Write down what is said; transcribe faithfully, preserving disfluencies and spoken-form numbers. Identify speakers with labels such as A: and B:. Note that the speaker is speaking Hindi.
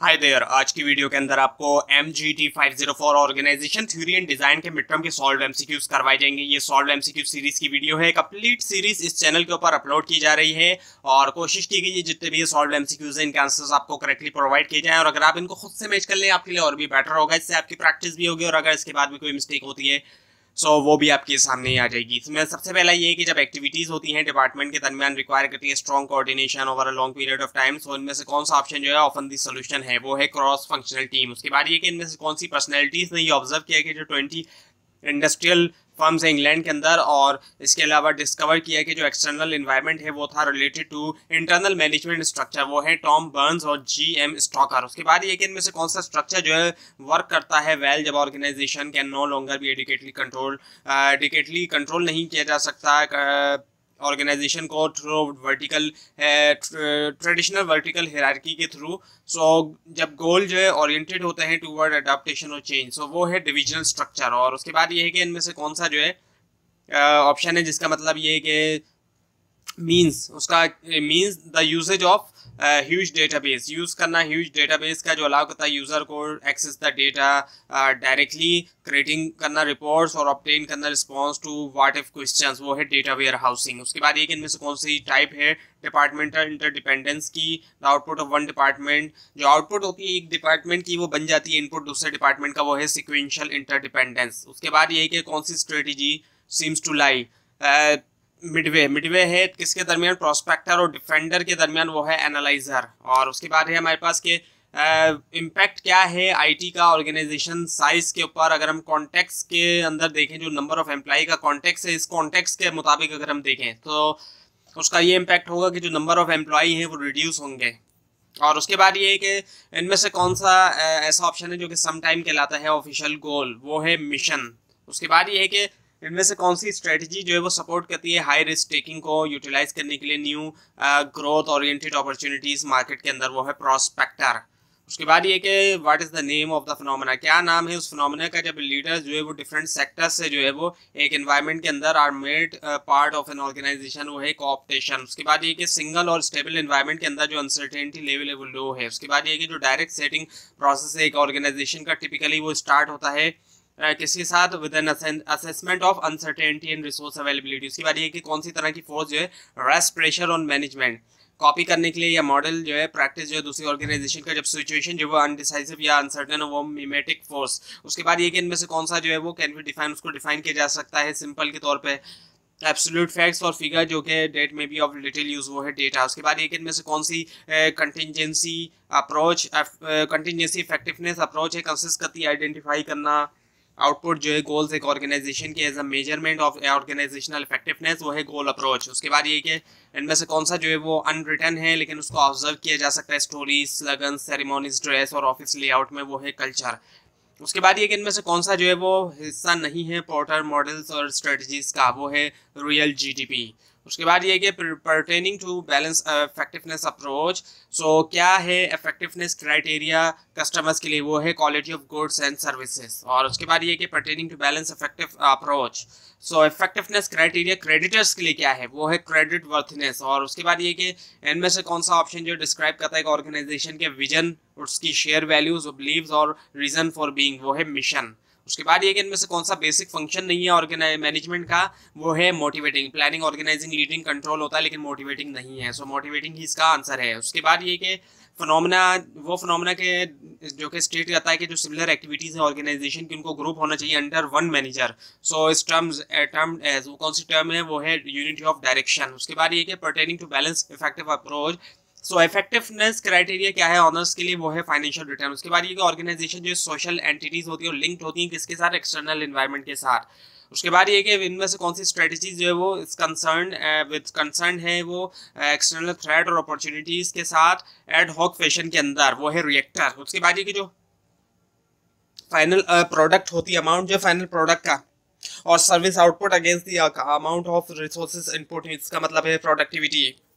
A: Hi there. आज की वीडियो के अंदर आपको M G T five zero four organisation theory and design के मिड टर्म के सॉल्व एमसीक्यूज करवाए जाएंगे। ये सॉल्व एमसीक्यू सीरीज की वीडियो है। कंप्लीट सीरीज इस चैनल के ऊपर अपलोड की जा रही है और कोशिश की गई है जितने भी ये सॉल्व एमसीक्यूज हैं इनके आंसर्स आपको करेक्टली प्रोवाइड किए जाएं। और अगर आप इनको खुद से मैच कर लें आपके लिए और भी बेटर होगा, इससे आपकी प्रैक्टिस भी होगी और अगर इसके बाद भी कोई मिस्टेक होती है सो so, वो भी आपके सामने ही आ जाएगी। इसमें सबसे पहला ये है कि जब एक्टिविटीज होती हैं डिपार्टमेंट के दरमियान रिक्वायर करती है strong coordination over a long period of time, so इनमें से कौन सा ऑप्शन जो है ऑफन दी सोल्यूशन है वो है क्रॉस फंक्शनल टीम। उसके बाद ये कि इनमें से कौन सी पर्सनैलिटीज ने ये ऑब्जर्व किया कि जो ट्वेंटी इंडस्ट्रियल फर्म्स है इंग्लैंड के अंदर और इसके अलावा डिस्कवर किया कि जो एक्सटर्नल एनवायरनमेंट है वो था related to internal management structure, वो है टॉम बर्न्स और जी एम स्टॉकर। उसके बाद ये कि इनमें से कौन सा स्ट्रक्चर जो है वर्क करता है वेल जब ऑर्गेनाइजेशन कैन नो लॉन्गर भी एडिकेटली कंट्रोल एडिकेटली कंट्रोल नहीं किया जा सकता ऑर्गेनाइजेशन को through vertical traditional vertical hierarchy के थ्रू। सो जब गोल जो है ओरिएंटेड होते हैं टूवर्ड अडेप्टेशन और चेंज, सो वो है डिविजनल स्ट्रक्चर। और उसके बाद ये है कि इनमें से कौन सा जो है ऑप्शन है जिसका मतलब ये है कि मीन्स उसका means the usages of huge database, use करना ह्यूज डेटाबेस का जो अलाउ करता है यूजर को access the data directly, creating करना रिपोर्ट्स और ऑब्टेन करना response to what if questions, वो है डेटा वेयर हाउसिंग। उसके बाद ये कि इनमें से कौन सी टाइप है डिपार्टमेंटल इंटरडिपेंडेंस की, the output of one department, जो आउटपुट होती है एक डिपार्टमेंट की वो बन जाती है इनपुट दूसरे डिपार्टमेंट का, वो है सिक्वेंशियल इंटरडिपेंडेंस। उसके बाद ये कि कौन सी strategy seems to lie midway, midway है किसके दरमियान, प्रोस्पेक्टर और डिफेंडर के दरमियान, वो है एनालाइजर। और उसके बाद है हमारे पास के इम्पैक्ट uh, क्या है आईटी का ऑर्गेनाइजेशन साइज के ऊपर। अगर हम कॉन्टेक्स्ट के अंदर देखें जो नंबर ऑफ एम्प्लॉय का कॉन्टेक्स्ट है, इस कॉन्टेक्स्ट के मुताबिक अगर हम देखें तो उसका ये इम्पैक्ट होगा कि जो नंबर ऑफ एम्प्लॉय हैं वो रिड्यूस होंगे। और उसके बाद ये है कि इनमें से कौन सा uh, ऐसा ऑप्शन है जो कि सम टाइम कहलाता है ऑफिशियल गोल, वो है मिशन। उसके बाद ये है कि इनमें से कौन सी स्ट्रेटजी जो है वो सपोर्ट करती है हाई रिस्क टेकिंग को यूटिलाइज करने के लिए new growth oriented opportunities market के अंदर, वो है प्रोस्पेक्टर। उसके बाद ये कि what is the name of the phenomena, क्या नाम है उस फिनोमेना का जब लीडर्स जो है वो डिफरेंट सेक्टर्स से जो है वो एक एनवायरनमेंट के अंदर are made part of an organization, वो है कोऑप्टेशन। उसके बाद ये कि सिंगल और स्टेबल एनवायरनमेंट के अंदर जो अनसर्टेनिटी लेवल है वो लो है। उसके बाद ये कि जो डायरेक्ट सेटिंग प्रोसेस है एक ऑर्गेनाइजेशन का टिपिकली वो स्टार्ट होता है Uh, किसके साथ, with an assessment of uncertainty and resource availability. उसके बाद ये कि कौन सी तरह की फोर्स जो है rest pressure on management copy करने के लिए या मॉडल जो है प्रैक्टिस जो है दूसरी ऑर्गेनाइजेशन का जब सिचुएशन जो है अनडिसाइसिव या अनसर्टेन हो, वो मिमेटिक फोर्स। उसके बाद ये कि इनमें से कौन सा जो है वो कैन बी डिफाइन, उसको डिफाइन किया जा सकता है सिंपल के तौर पे एब्सोल्यूट फैक्ट्स और फिगर जो कि डेट में भी ऑफ लिटिल यूज, वो है डेटा। उसके बाद ये कि इनमें से कौन सी contingency approach contingency effectiveness approach है कंसिस्ट करती है आइडेंटिफाई करना आउटपुट जो है गोल्स एक ऑर्गेनाइजेशन के as a measurement of organizational effectiveness, वो है गोल अप्रोच। उसके बाद ये कि इनमें से कौन सा जो है वो अनरिटन है लेकिन उसको ऑब्जर्व किया जा सकता है स्टोरीज, स्लोगन, सेरेमोनीज, ड्रेस और ऑफिस लेआउट में, वो है कल्चर। उसके बाद ये कि इनमें से कौन सा जो है वो हिस्सा नहीं है पोर्टर मॉडल्स और स्ट्रेटजीज का, वो है रियल जीडीपी। उसके बाद ये कि pertaining to balance effectiveness approach, so क्या है इफेक्टिवनेस क्राइटेरिया कस्टमर्स के लिए, वो है quality of goods and services. और उसके बाद ये कि pertaining to balance effective approach, so effectiveness criteria creditors के लिए क्या है, वो है क्रेडिट वर्थनेस। और उसके बाद ये कि इनमें से कौन सा ऑप्शन जो डिस्क्राइब करता है ऑर्गेनाइजेशन के विजन, उसकी शेयर वैल्यूज, बिलीव्स और रीजन फॉर बीइंग, वो है मिशन। उसके बाद ये कि इनमें से कौन सा बेसिक फंक्शन नहीं है ऑर्गेनाइज मैनेजमेंट का, वो है motivating. Planning, organizing, leading, control होता है लेकिन मोटिवेटिंग नहीं है, सो मोटिवेटिंग ही इसका आंसर है। उसके बाद ये कि फिनोमेना, वो फिनोमेना के जो कि स्टेट करता है कि जो सिमिलर एक्टिविटीज है ऑर्गेनाइजेशन की उनको ग्रुप होना चाहिए अंडर वन मैनेजर, सो इस टर्म्स टर्म एज, वो कौन सी टर्म है, वो है यूनिटी ऑफ डायरेक्शन। उसके बाद ये कि pertaining to balance effective approach, so effectiveness criteria क्या है ऑनर्स के लिए, वो है फाइनेंशियल रिटर्न। उसके बाद ये कि ऑर्गेनाइजेशन जो सोशल एंटिटीज होती है लिंक्ड होती हैं किसके साथ, एक्सटर्नल एनवायरनमेंट के साथ। उसके बाद ये कि इनमें से कौन सी स्ट्रेटजीज जो है वो इस कंसर्न विद कंसर्न है वो एक्सटर्नल थ्रेट और अपॉर्चुनिटीज के साथ एड हॉक फैशन के अंदर, वो है रिएक्टर। उसके बाद ये कि जो फाइनल प्रोडक्ट होती है अमाउंट जो फाइनल प्रोडक्ट का और service output against the amount of resources input, इसका मतलब है प्रोडक्टिविटी।